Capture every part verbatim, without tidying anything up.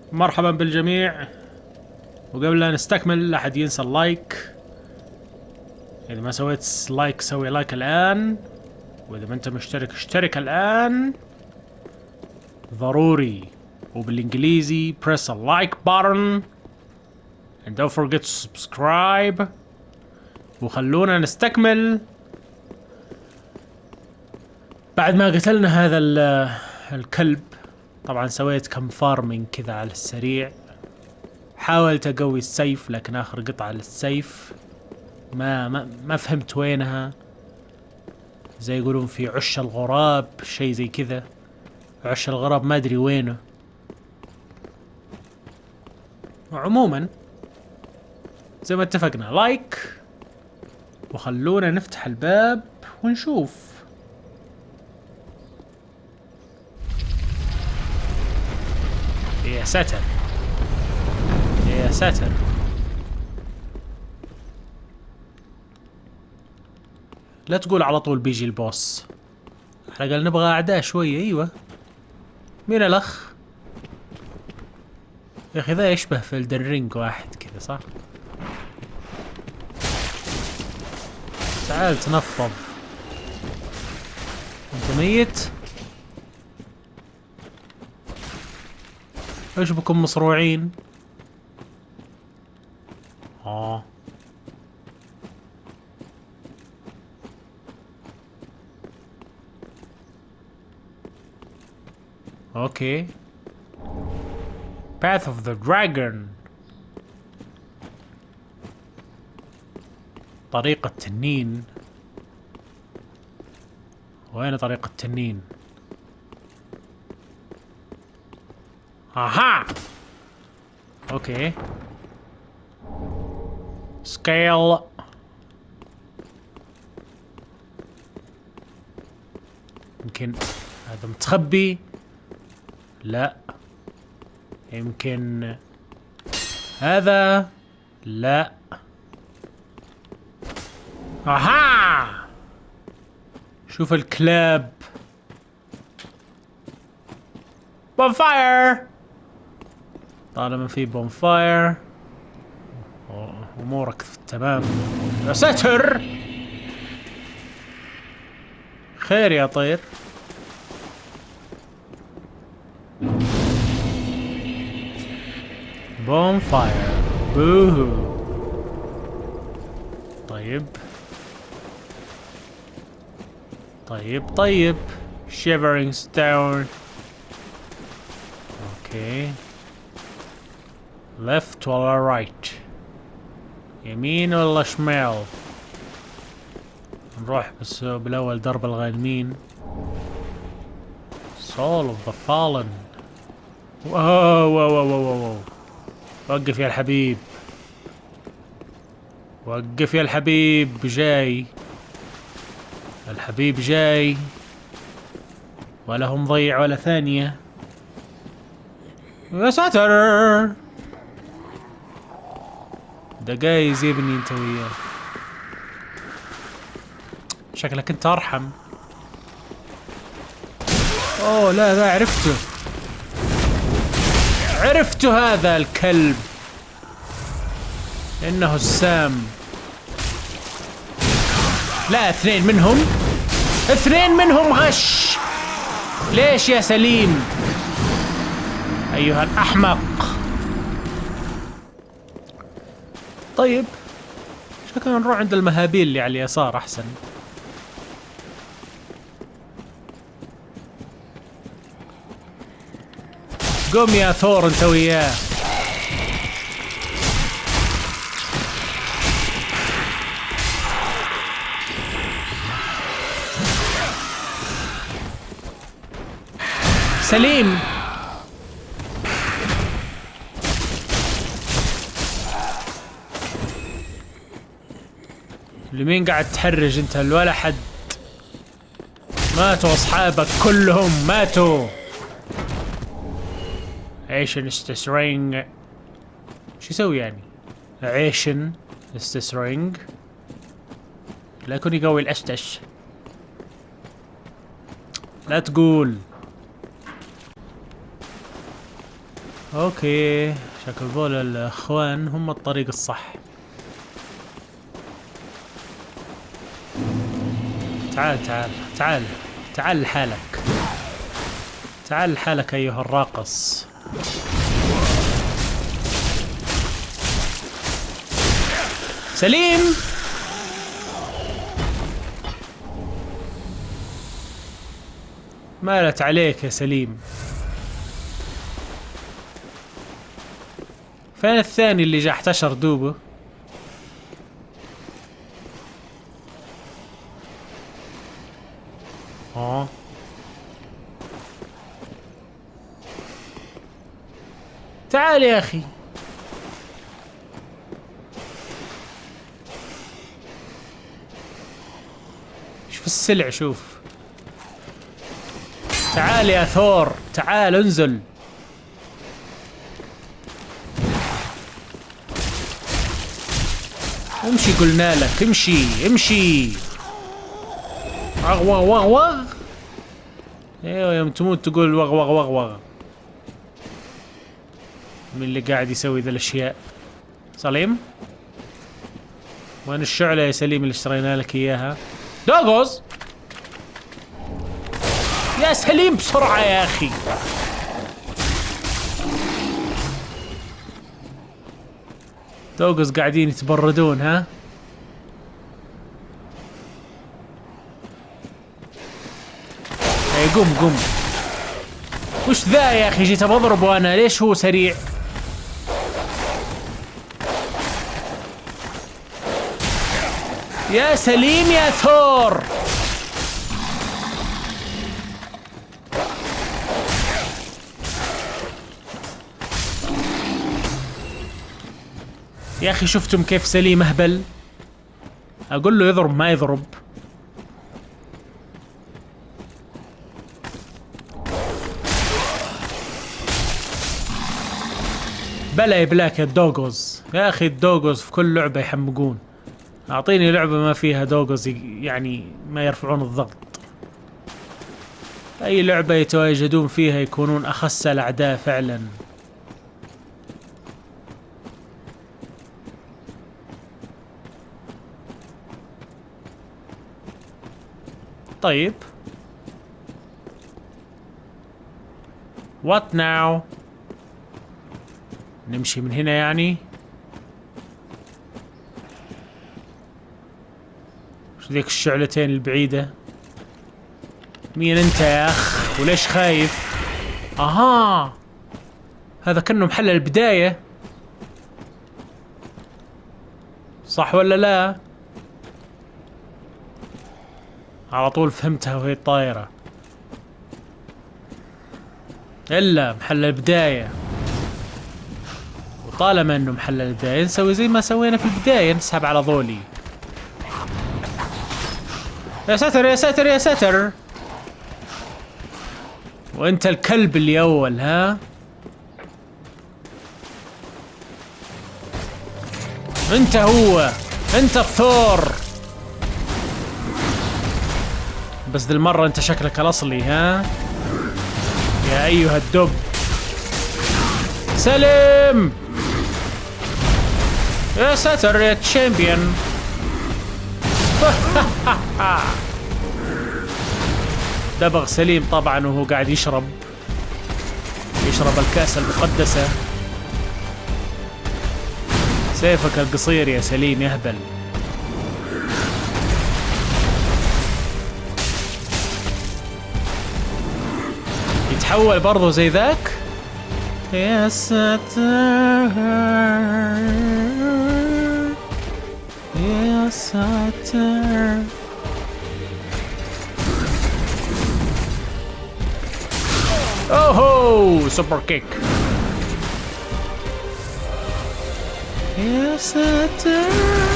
مرحبا بالجميع. وقبل لا نستكمل لا أحد ينسى اللايك. إذا ما سويت لايك سوي لايك الآن، وإذا ما أنت مشترك اشترك الآن ضروري. وبالإنجليزي press a like button and don't forget to subscribe. وخلونا نستكمل. بعد ما قتلنا هذا الكلب، طبعا سويت كم فارمينج كذا على السريع. حاولت اقوي السيف لكن اخر قطعة للسيف ما ما, ما فهمت وينها. زي يقولون في عش الغراب، شيء زي كذا. عش الغراب ما ادري وينه. عموما زي ما اتفقنا لايك، وخلونا نفتح الباب ونشوف. يا ساتر يا ساتر. لا تقول على طول بيجي البوس. على الأقل نبغى أعداء شوية. أيوة، مين الأخ؟ يا أخي ذا يشبه في الدرينج واحد كذا، صح؟ تعال تنفض. أنت ميت؟ إيش بكم مصروعين؟ آه اوكي. Path of the Dragon. طريق التنين. وين طريق التنين؟ اها اوكي. سكيل. يمكن هذا متخبي. لا، يمكن هذا. لا. اها، شوف الكلاب. بونفاير. طالما في بونفاير امورك تمام. يا ساتر، خير يا طير. بونفاير بوهو. طيب طيب طيب. shivering stone. اوكي. left ولا right؟ يمين ولا شمال؟ نروح بس بالاول درب الغانمين. soul of the fallen. واو واو واو واو واو. وقف يا الحبيب، وقف يا الحبيب. جاي الحبيب جاي، ولا هم ضيع ولا ثانية. يا ساتر، ده جايز يبني انت وياه. شكلك انت ارحم. اوه لا لا، عرفته عرفته هذا الكلب. انه السام. لا، اثنين منهم اثنين منهم غش. ليش يا سليم ايها الاحمق؟ طيب شكلنا نروح عند المهابيل اللي على اليسار احسن. قوم يا ثور انت وياه. سليم. لمين قاعد تحرج انت؟ ولا حد. ماتوا اصحابك كلهم ماتوا. عيشن استسرينج. شو يسوي يعني؟ عيشن استسرينج. لا يكون يقوي الأشتش. لا تقول. اوكي شكل ذول الاخوان هم الطريق الصح. تعال تعال تعال تعال لحالك، تعال لحالك ايها الراقص. سليم مالت عليك يا سليم؟ فين الثاني اللي جا احتشر دوبه؟ اه تعال يا اخي. شوف السلع، شوف. تعال يا ثور، تعال انزل. امشي قلنا لك، امشي امشي. وغ وغ وغ وغ. ايوه يوم تموت تقول وغ وغ وغ وغ. من اللي قاعد يسوي ذا الاشياء؟ سليم؟ وين الشعلة يا سليم اللي اشترينا لك اياها؟ دوغوز! يا سليم بسرعة يا اخي. دوغوز قاعدين يتبردون ها؟ اي قم قم. وش ذا يا اخي؟ جيت بضربه انا، ليش هو سريع؟ يا سليم يا ثور. يا اخي شفتم كيف سليم اهبل؟ اقول له يضرب ما يضرب. بلا يبلاك يا الدوغوز. يا اخي الدوغوز في كل لعبة يحمقون. اعطيني لعبة ما فيها دوغوز يعني ما يرفعون الضغط. اي لعبة يتواجدون فيها يكونون اخس الاعداء فعلا. طيب what now؟ نمشي من هنا يعني؟ وش ذيك الشعلتين البعيدة؟ مين انت يا اخ؟ وليش خايف؟ اها هذا كأنه محل البداية، صح ولا لا؟ على طول فهمتها وهي طايرة. الا محل البداية. وطالما انه محل البداية نسوي زي ما سوينا في البداية، نسحب على ذولي. يا ساتر يا ساتر يا ساتر. وانت الكلب اللي اول ها؟ انت هو، انت الثور. بس ذي المرة انت شكلك الاصلي ها؟ يا ايها الدب. سلم. يا ساتر يا تشامبيون. دبغ سليم طبعا وهو قاعد يشرب يشرب الكأس المقدسة. سيفك القصير يا سليم يهبل. يتحول برضو زي ذاك. يا ساتر يا ساتر. اوهو سوبر كيك. يا ساتر.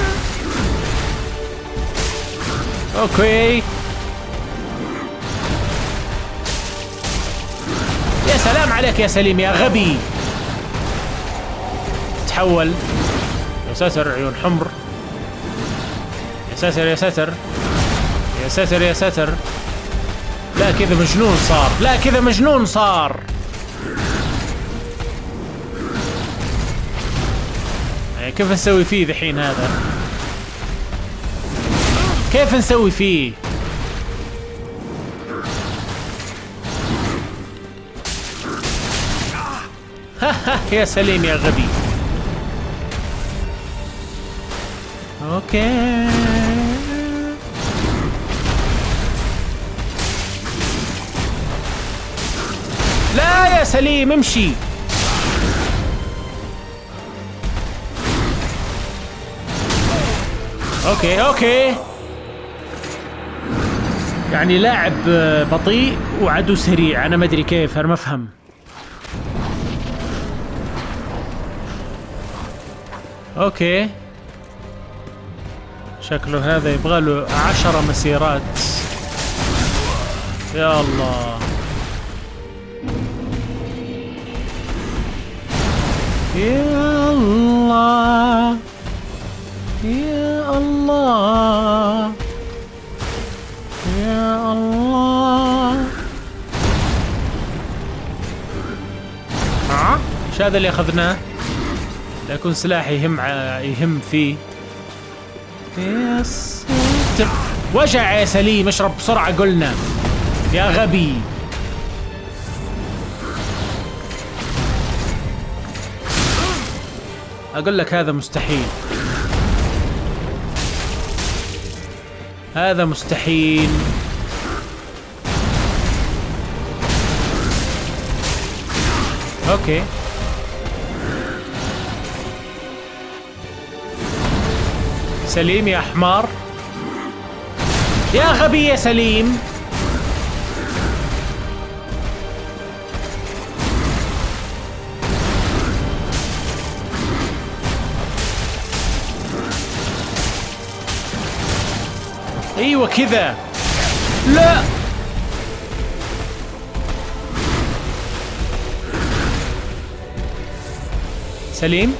اوكي يا سلام عليك يا سليم يا غبي. تحول. يا ساتر عيون حمر. يا ساتر يا ساتر يا ساتر يا ساتر. لا كذا مجنون صار، لا كذا مجنون صار. يعني كيف نسوي فيه ذحين هذا؟ كيف نسوي فيه؟ يا سليم يا غبي. اوكي لا يا سليم امشي. اوكي اوكي يعني لاعب بطيء وعدو سريع، انا ما ادري كيف، انا ما افهم. اوكي شكله هذا يبغى له عشر مسيرات. يا الله يا الله يا الله يا الله. ها ايش هذا اللي اخذناه؟ لا يكون سلاح يهم ع... يهم فيه. يا ساتر وجع يا سليم، اشرب بسرعة قلنا يا غبي. اقول لك هذا مستحيل، هذا مستحيل. اوكي سليم يا حمار، يا غبي يا سليم. ايوه كذا. لا سليم،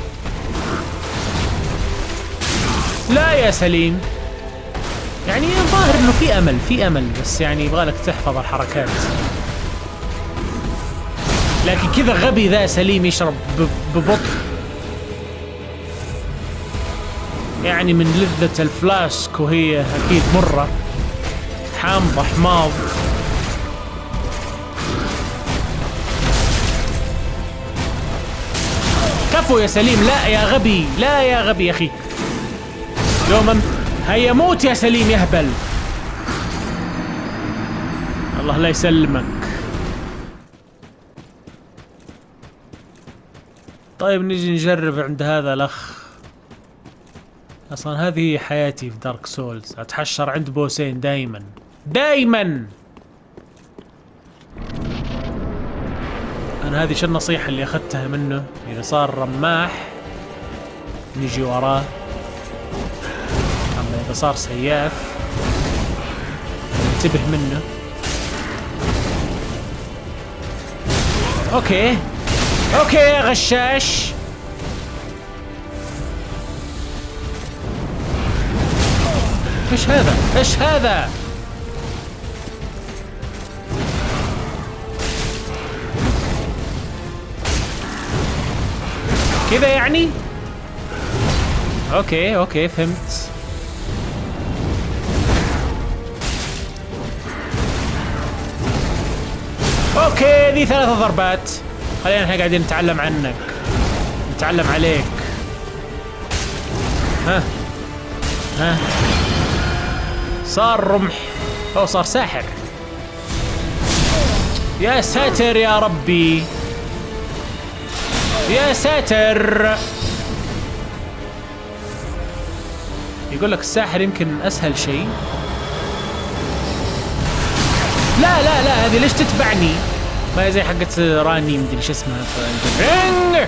لا يا سليم. يعني الظاهر انه في امل، في امل، بس يعني يبغالك تحفظ الحركات. لكن كذا غبي ذا سليم يشرب ببطء، يعني من لذة الفلاسك وهي اكيد مرة حامضة حماض. كفو يا سليم. لا يا غبي، لا يا غبي يا اخي. يوما هيا موت يا سليم يهبل. الله لا يسلمك. طيب نجي نجرب عند هذا الاخ. اصلا هذه حياتي في دارك سولز، اتحشر عند بوسين دايما دايما. انا هذه شو النصيحة اللي اخذتها منه؟ اذا صار رماح نجي وراه، اما اذا صار سياف انتبه منه. اوكي اوكي يا غشاش. ايش هذا؟ ايش هذا؟ كذا يعني؟ اوكي اوكي فهمت. اوكي ذي ثلاثة ضربات. خلينا احنا قاعدين نتعلم عنك، نتعلم عليك. ها ها صار رمح او صار ساحر. يا ساتر يا ربي، يا ساتر. يقول لك الساحر يمكن اسهل شيء. لا لا لا هذه ليش تتبعني؟ ما هي زي حقت راني مدري شو اسمها في.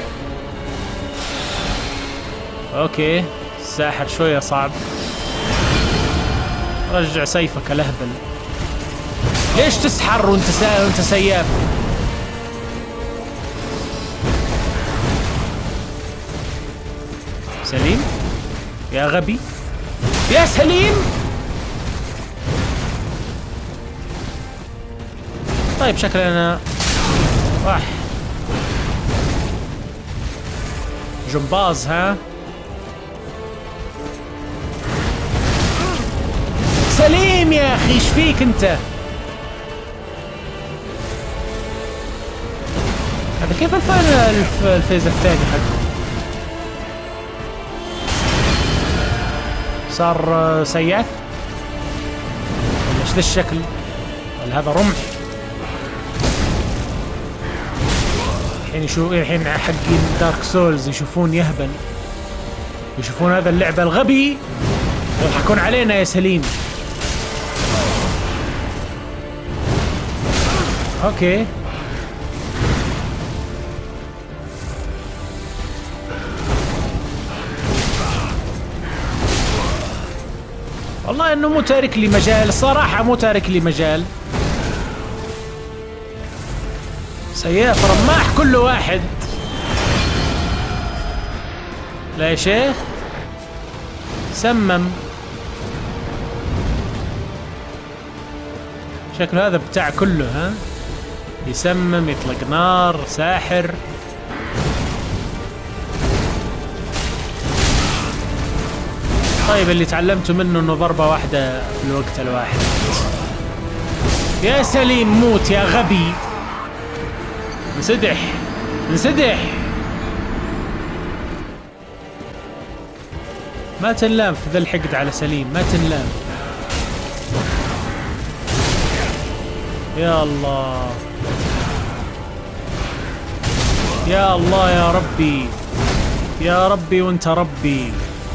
اوكي الساحر شوية صعب. رجع سيفك الهبل. ليش تسحر وانت سا... وانت سياف؟ سليم يا غبي يا سليم. طيب شكلنا راح جمباز. ها سليم يا اخي، ايش فيك انت؟ هذا كيف الفاينل الفيز الثاني حقه؟ صار سياف؟ ايش ذا الشكل؟ ولا هذا رمح؟ الحين يشوف الحين حقين دارك سولز يشوفون يهبل، يشوفون هذا اللعبة الغبي يضحكون علينا يا سليم. اوكي والله انه مو تارك لي مجال، الصراحة مو تارك لي مجال. سياف رماح كل واحد. لا يا شيخ سمم، شكله هذا بتاع كله. ها يسمم، يطلق نار، ساحر. طيب اللي تعلمته منه انه ضربة واحدة في الوقت الواحد. يا سليم موت يا غبي. انسدح انسدح. ما تنلام في ذا الحقد على سليم، ما تنلام. يا الله يا الله يا ربي يا ربي وانت ربي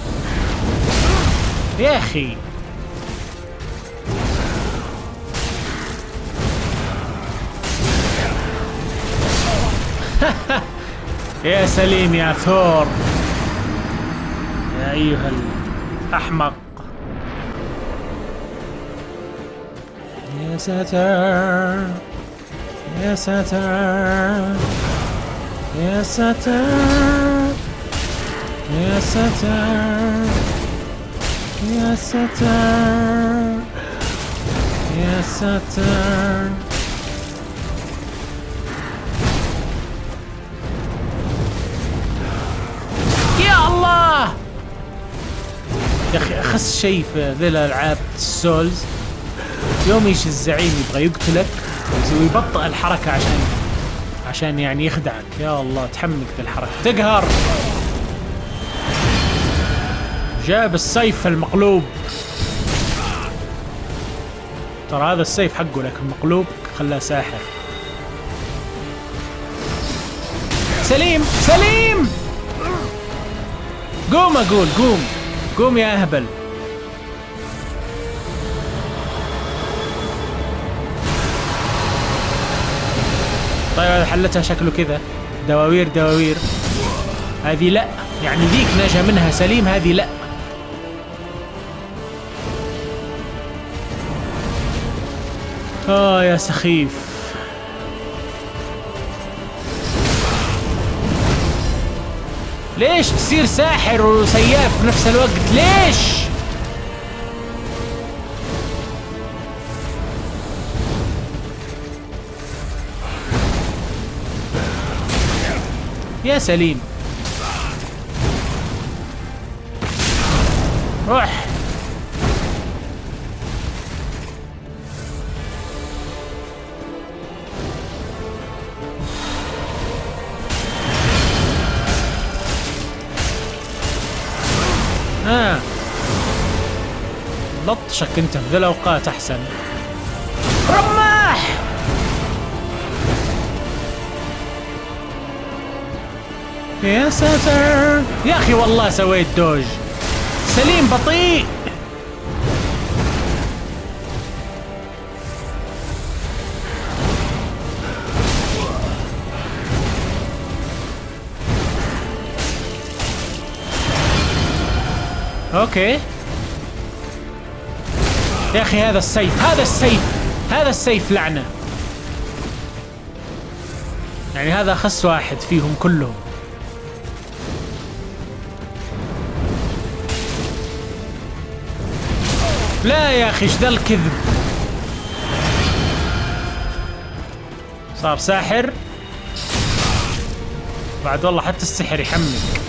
يا اخي. يا سليم يا ثور يا ايها الاحمق. يا ساتر يا ساتر يا ساتر يا ساتر يا ساتر يا ساتر. يا الله يا اخي اخس شيء في ذي الالعاب السولز يوم يجي الزعيم يبغى يقتلك ويبطئ الحركة عشان عشان يعني يخدعك. يا الله تحمق في الحركة، تقهر. جاب السيف المقلوب. ترى هذا السيف حقه لكن مقلوب خلاه ساحر. سليم سليم قوم اقول قوم قوم يا اهبل. طيب هذا حلتها شكله كذا، دواوير دواوير. هذه لا، يعني ذيك نجا منها سليم، هذه لا. اه يا سخيف. ليش تصير ساحر وسياف في نفس الوقت؟ ليش؟ يا سليم روح. ها لطشك انت في ذي الاوقات احسن. رماح يا ساتر يا اخي والله سويت دوج. سليم بطيء. اوكي يا اخي هذا السيف هذا السيف هذا السيف لعنة. يعني هذا اخس واحد فيهم كلهم. لا يا اخي ايش ذا الكذب. صار ساحر بعد. والله حتى السحر يحمق.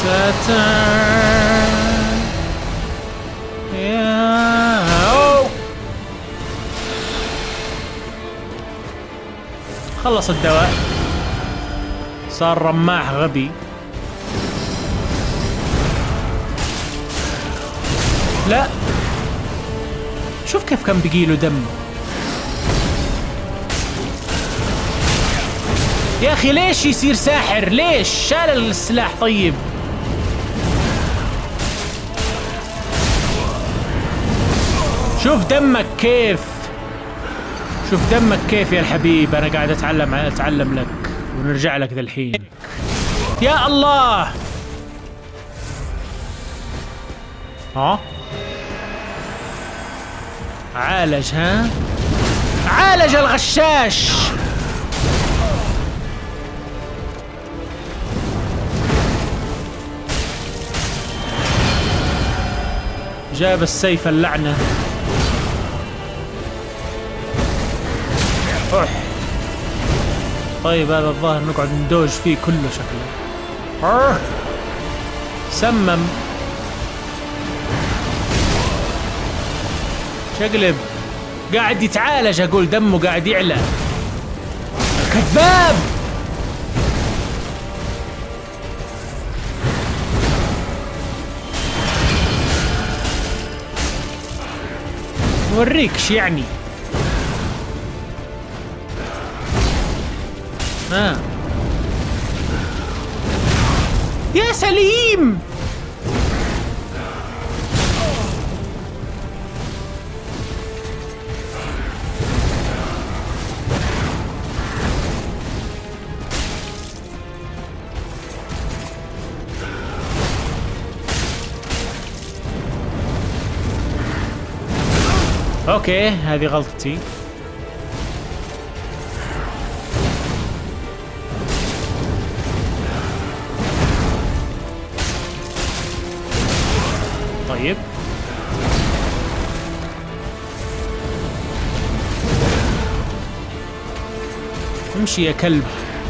ساتر يا أوه. خلص الدواء، صار رماح غبي. لا شوف كيف كان بقيله دم يا اخي. ليش يصير ساحر؟ ليش شال السلاح؟ طيب شوف دمك كيف، شوف دمك كيف يا الحبيب. انا قاعد اتعلم اتعلم لك ونرجع لك ذا الحين. يا الله. ها عالج، ها عالج الغشاش. جاب السيف اللعنة. أوح. طيب هذا الظاهر نقعد ندوج فيه كله شكله. أوه. سمم. شقلب قاعد يتعالج، اقول دمه قاعد يعلى. كذاب. نوريكش يعني. ها يا سليم. اوكي هذه غلطتي. طيب امشي يا كلب.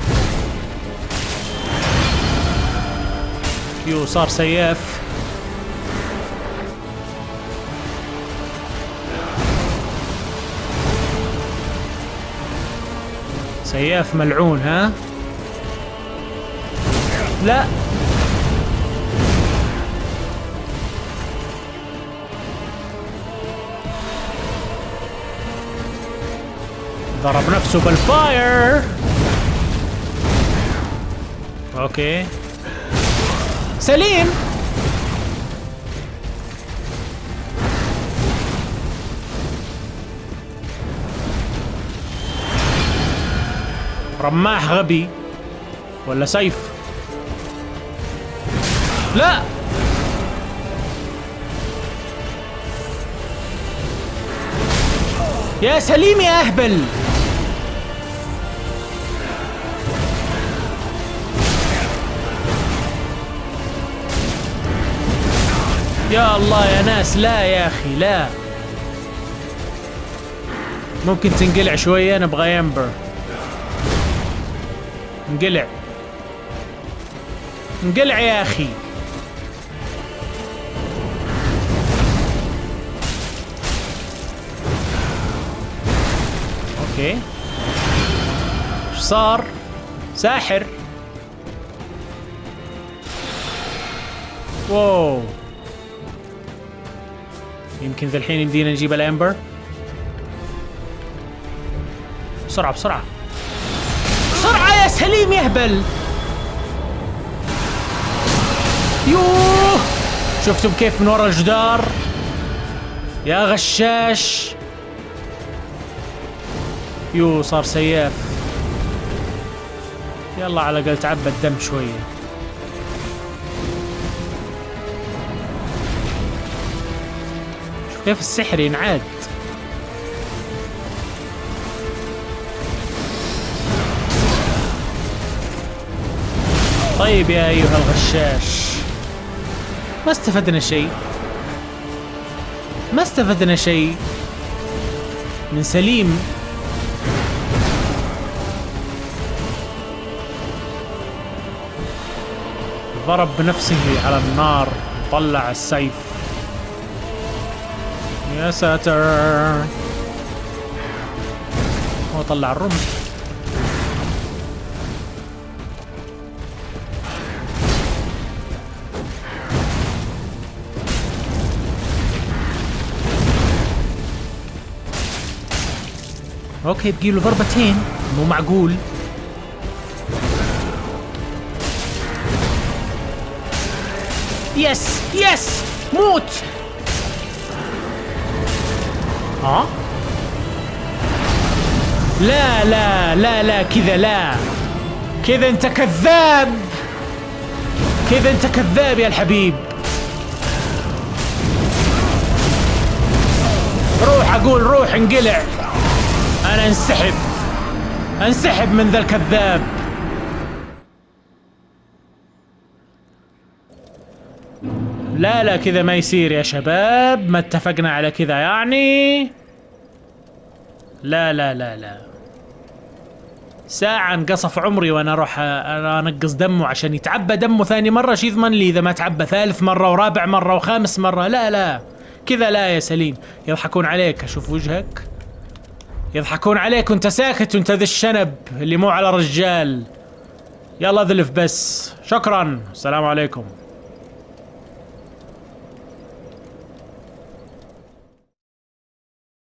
يو صار سياف. سياف ملعون. ها لا ضرب نفسه بالفاير. اوكي سليم. رماح غبي ولا سيف؟ لا يا سليم يا اهبل. يا الله يا ناس. لا يا اخي لا. ممكن تنقلع شوية. نبغى يمبر. انقلع انقلع يا اخي. اوكي ايش صار؟ ساحر. واو يمكن ذا الحين يمدينا نجيب الامبر. بسرعة بسرعة بسرعة يا سليم يهبل. يوه شفتم كيف من ورا الجدار يا غشاش. يو صار سياف. يلا على الاقل تعبى الدم شوية. شوف كيف السحر ينعاد. طيب يا ايها الغشاش ما استفدنا شيء. ما استفدنا شيء من سليم. ضرب بنفسه على النار، طلع السيف. يا ساتر. هو طلع الرمح. اوكي بقيله ضربتين، مو معقول. يس يس موت. ها لا لا لا لا كذا، لا كذا انت كذاب، كذا انت كذاب يا الحبيب. روح اقول روح انقلع. انا انسحب، انسحب من ذا الكذاب. لا لا كذا ما يصير يا شباب، ما اتفقنا على كذا يعني. لا لا لا لا، ساعة انقصف عمري وانا اروح انا انقص دمه عشان يتعبى دمه ثاني مرة. شي يضمن لي اذا ما تعبى ثالث مرة ورابع مرة وخامس مرة؟ لا لا كذا لا يا سليم. يضحكون عليك، اشوف وجهك. يضحكون عليك وانت ساكت وانت ذي الشنب اللي مو على رجال. يلا ذلف بس. شكرا، السلام عليكم.